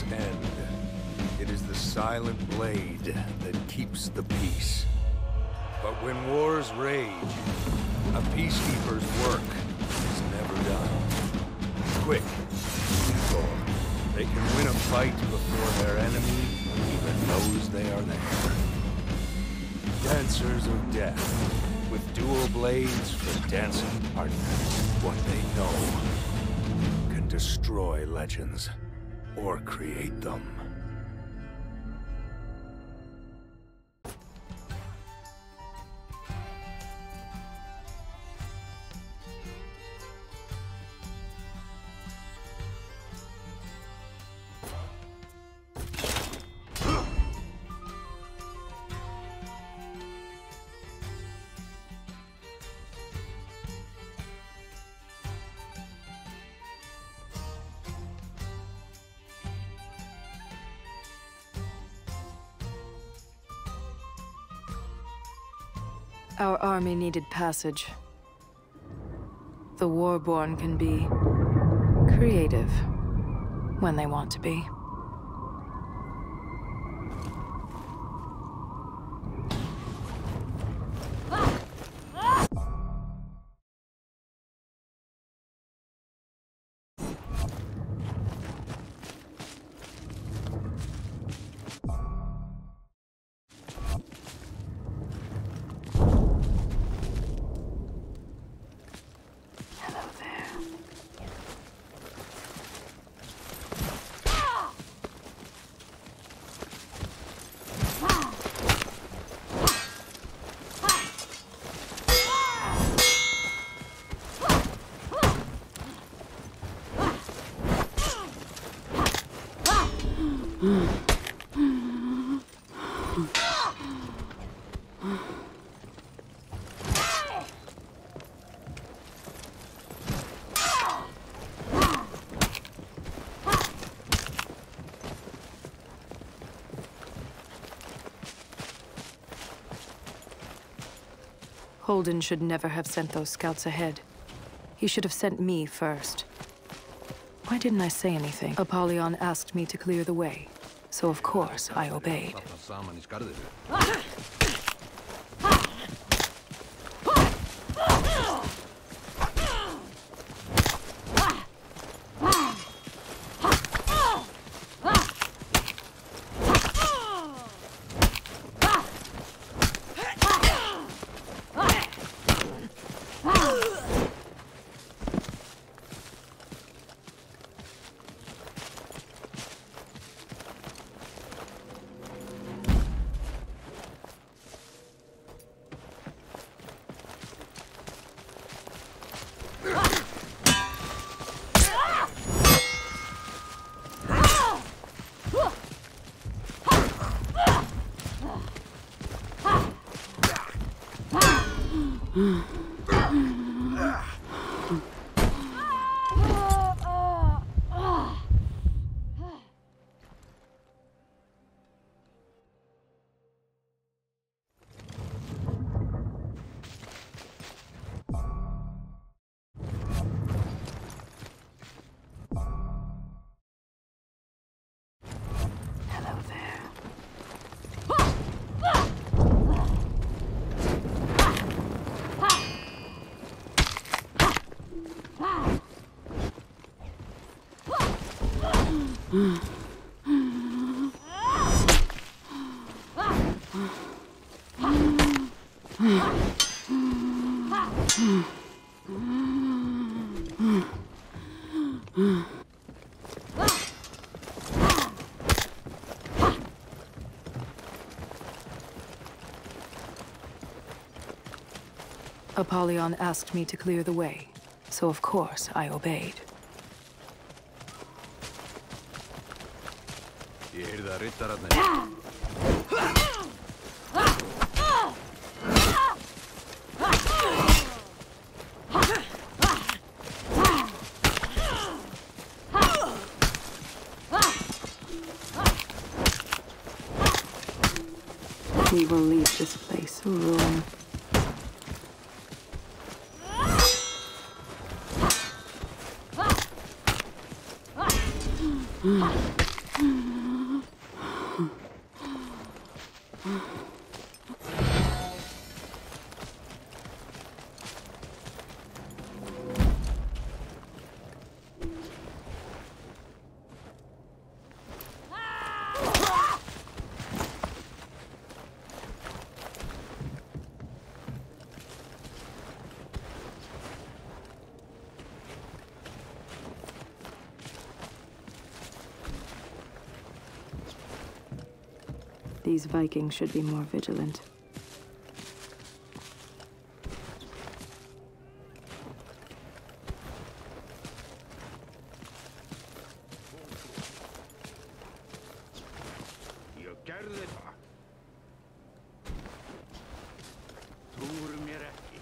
wars end. It is the silent blade that keeps the peace. But when wars rage, a peacekeeper's work is never done. Quick, simple. They can win a fight before their enemy even knows they are there. Dancers of death, with dual blades for dancing partners. What they know can destroy legends or create them. Our army needed passage. The Warborn can be creative when they want to be. Holden should never have sent those scouts ahead. He should have sent me first. Why didn't I say anything? Apollyon asked me to clear the way, so of course I obeyed. Apollyon asked me to clear the way, so of course I obeyed. We will leave this place a ruin. These Vikings should be more vigilant. Ég gerði það. Trúirðu mér ekki?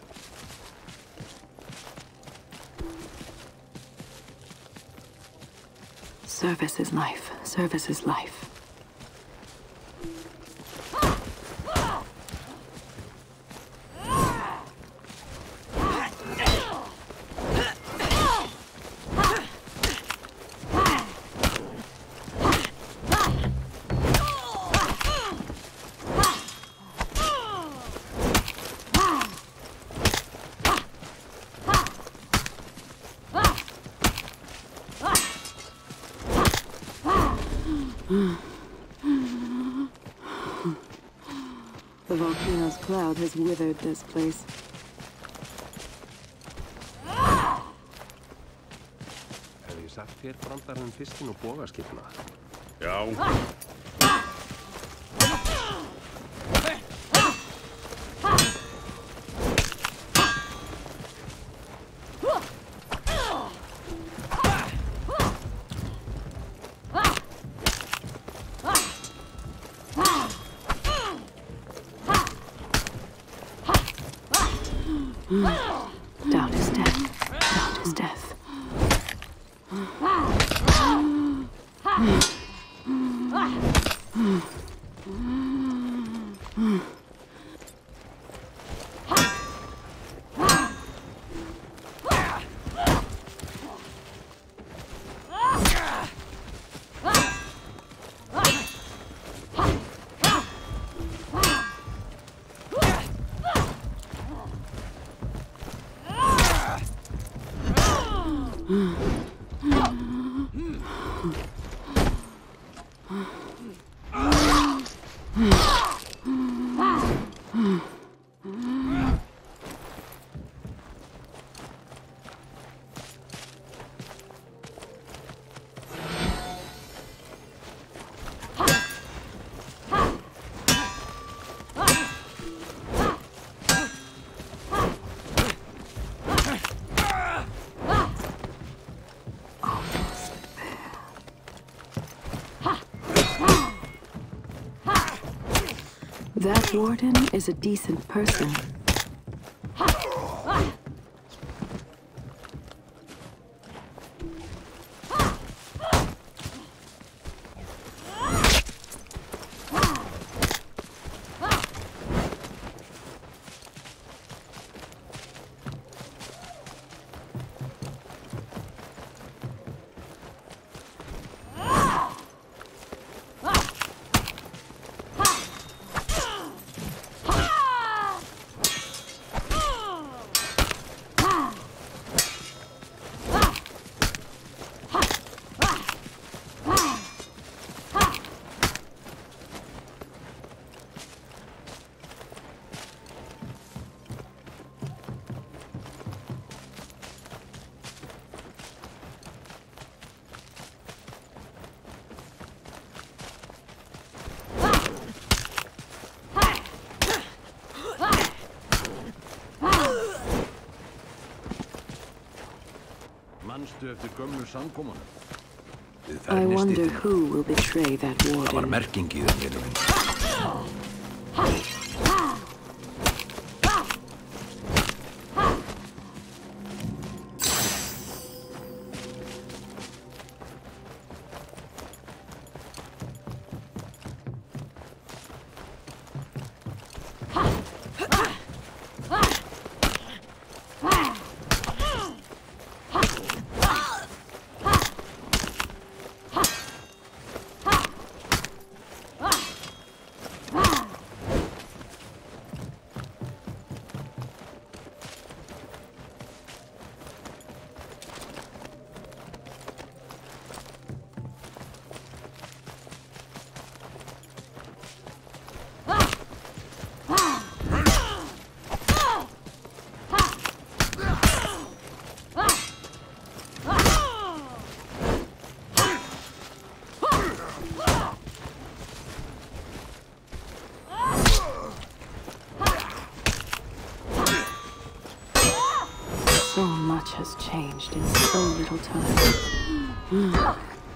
Service is life. Service is life. The volcano's cloud has withered this place. Hef ég sagt þér brandarinn fiskin og bogaskipna? Já. Doubt is death. Doubt is death. That warden is a decent person. Manstu eftir gömlu samkomunum? I wonder who will betray that Það var warden. merking í þeim, vinur minn. much has changed in so little time.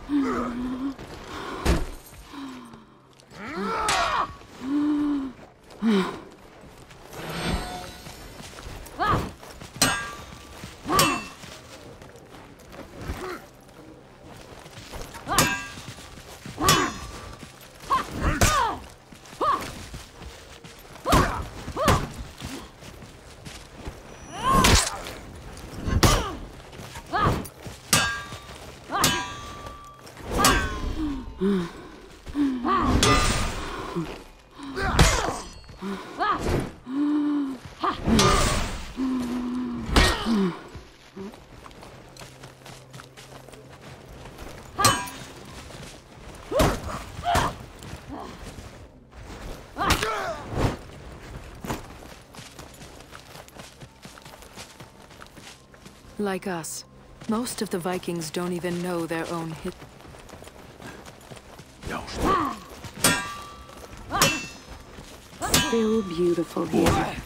Like us, most of the Vikings don't even know their own hit. Still beautiful here.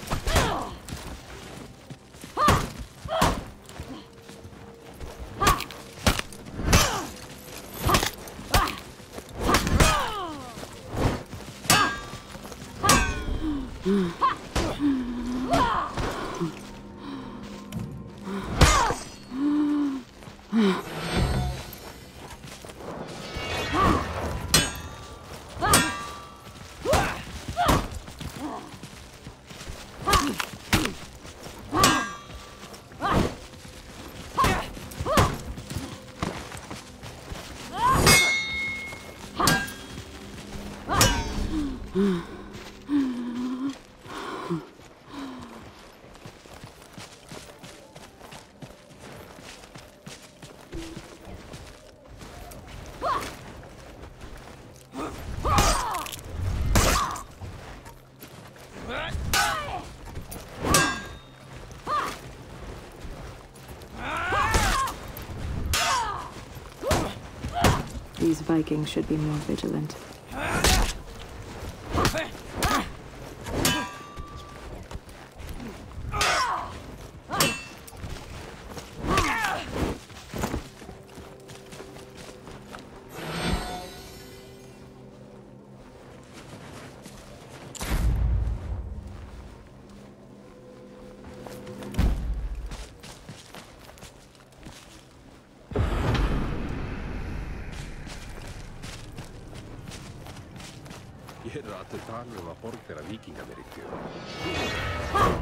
These Vikings should be more vigilant. Ég er allur talið að borg þeirra víkingarnir í fjöru.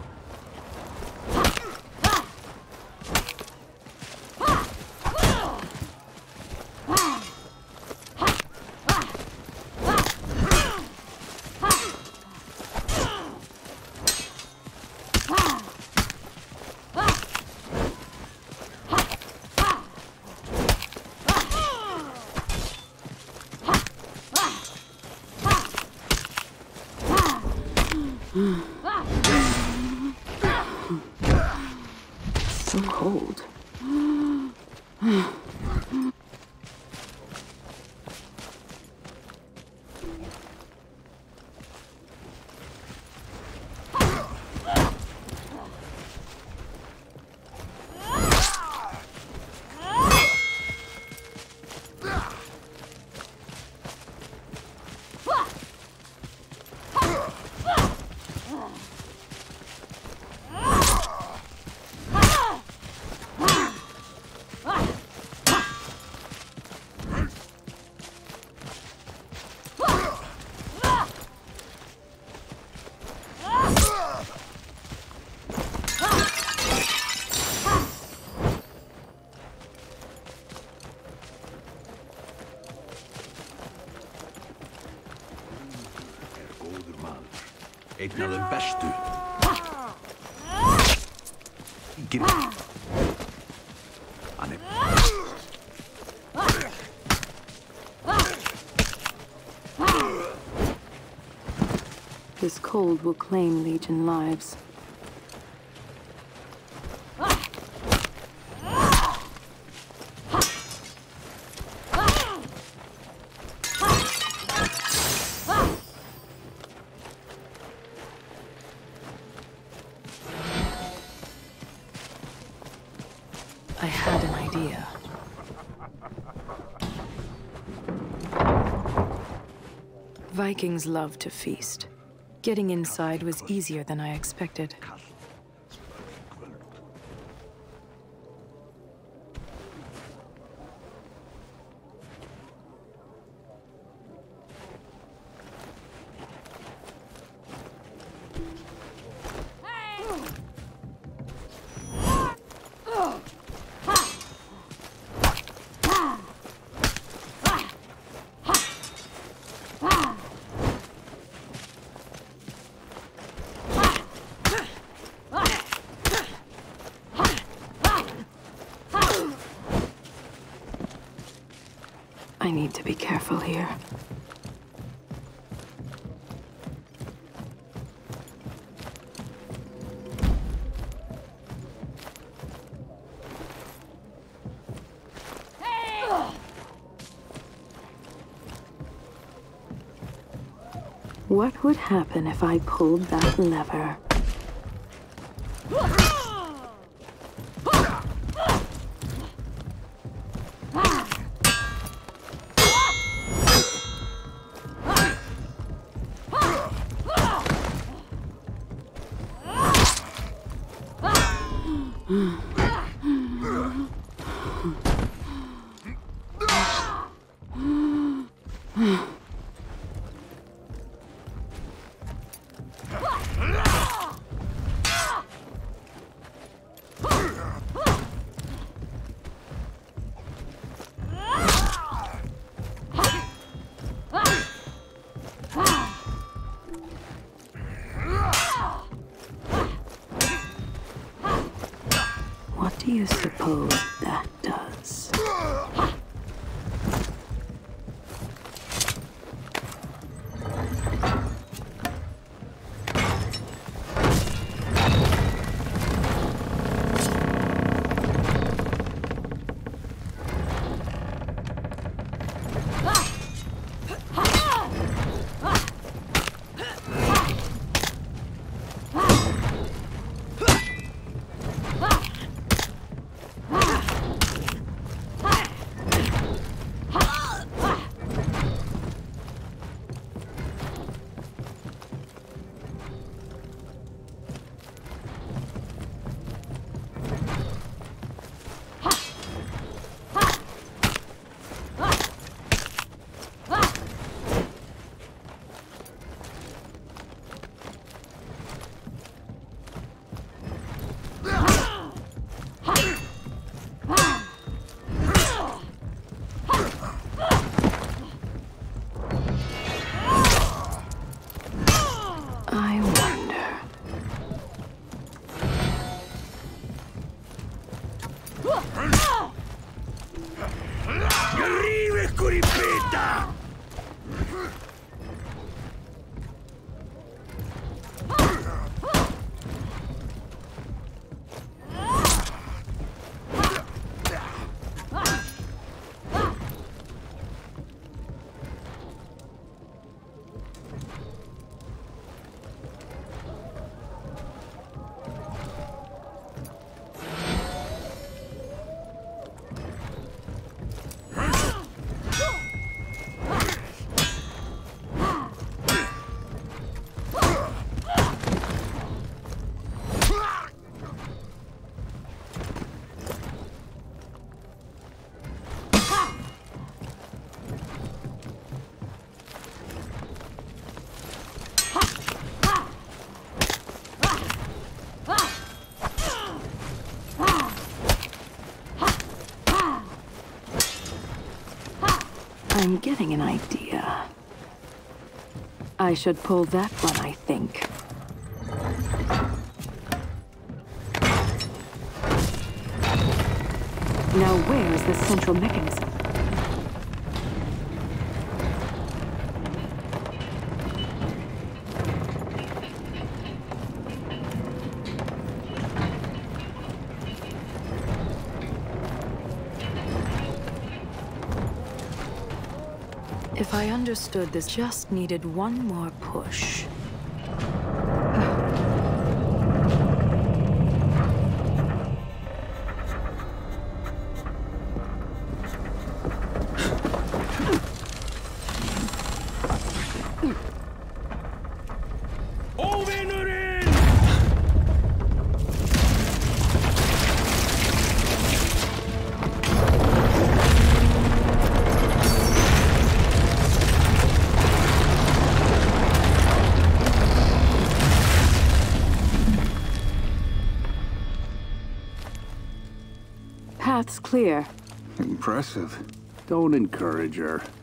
So cold. Einn af þeim bestu. Hann er... This cold will claim Legion lives. I had an idea. Vikings love to feast. Getting inside was easier than I expected. I need to be careful here. What would happen if I pulled that lever? What do you suppose that does? I'm getting an idea. I should pull that one, I think. Now where's the central mechanism? If I understood this, just needed one more push. path's clear. Impressive. Don't encourage her.